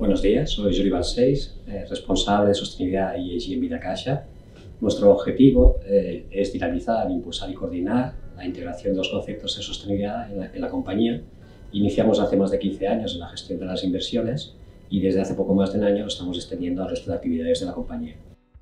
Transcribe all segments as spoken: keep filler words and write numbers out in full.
Buenos días, soy Jordi Balcells, eh, responsable de sostenibilidad y E S G en VidaCaixa. Nuestro objetivo eh, es dinamizar, impulsar y coordinar la integración de los conceptos de sostenibilidad en la, en la compañía. Iniciamos hace más de quince años en la gestión de las inversiones y desde hace poco más de un año lo estamos extendiendo al resto de actividades de la compañía.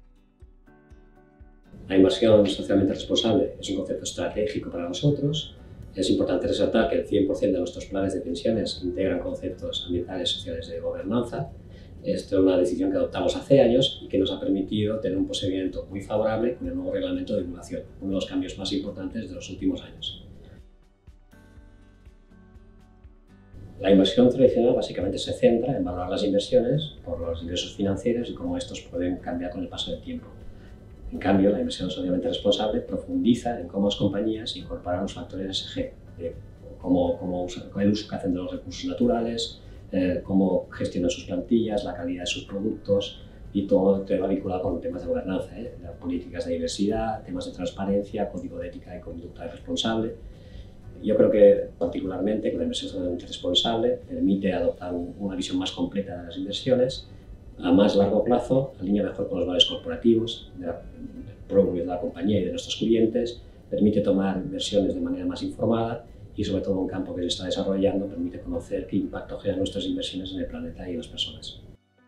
La inversión socialmente responsable es un concepto estratégico para nosotros. Es importante resaltar que el cien por cien de nuestros planes de pensiones integran conceptos ambientales, sociales y de gobernanza. Esto es una decisión que adoptamos hace años y que nos ha permitido tener un posicionamiento muy favorable con el nuevo reglamento de divulgación, uno de los cambios más importantes de los últimos años. La inversión tradicional básicamente se centra en valorar las inversiones por los ingresos financieros y cómo estos pueden cambiar con el paso del tiempo. En cambio, la inversión socialmente responsable profundiza en cómo las compañías incorporan los factores E S G, eh, cómo, cómo usan, el uso que hacen de los recursos naturales, eh, cómo gestionan sus plantillas, la calidad de sus productos y todo tema vinculado con temas de gobernanza, eh, las políticas de diversidad, temas de transparencia, código de ética y conducta responsable. Yo creo que particularmente la inversión socialmente responsable permite adoptar un, una visión más completa de las inversiones a más largo plazo, alinea mejor con los valores corporativos de la, de la compañía y de nuestros clientes, permite tomar inversiones de manera más informada y sobre todo en un campo que se está desarrollando permite conocer qué impacto generan nuestras inversiones en el planeta y en las personas.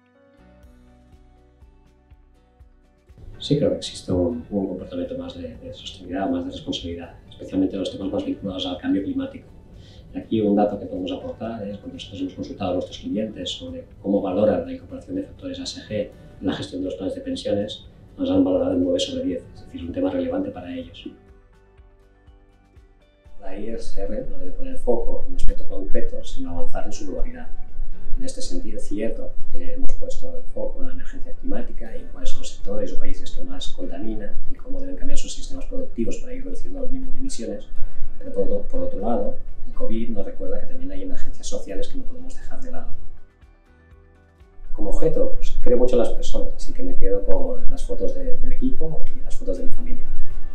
Sí creo que existe un, un comportamiento más de, de sostenibilidad, más de responsabilidad, especialmente los temas más vinculados al cambio climático. Aquí un dato que podemos aportar es cuando nosotros hemos consultado a nuestros clientes sobre cómo valoran la incorporación de factores E S G en la gestión de los planes de pensiones, nos han valorado en nueve sobre diez, es decir, un tema relevante para ellos. La I S R no debe poner foco en un aspecto concreto, sino avanzar en su globalidad. En este sentido es cierto que hemos puesto el foco en la emergencia climática y en cuáles son los sectores o países que más contaminan y cómo deben cambiar sus sistemas productivos para ir reduciendo los niveles de emisiones, pero por, por otro lado, el COVID nos recuerda que también hay emergencias sociales que no podemos dejar de lado. Como objeto, pues, creo mucho en las personas, así que me quedo con las fotos de, del equipo y las fotos de mi familia.